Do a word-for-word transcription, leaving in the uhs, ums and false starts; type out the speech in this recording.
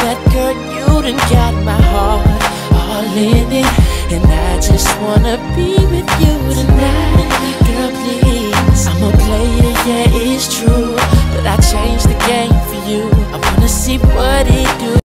that, girl, you done got my heart all in it, and I just wanna be with you tonight. Girl, please, I'm a player, yeah, it's true, but I changed the game for you. I wanna see what it do.